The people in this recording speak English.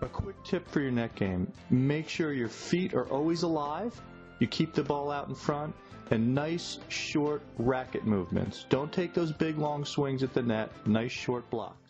A quick tip for your net game: make sure your feet are always alive, you keep the ball out in front, and nice short racket movements. Don't take those big long swings at the net, nice short block.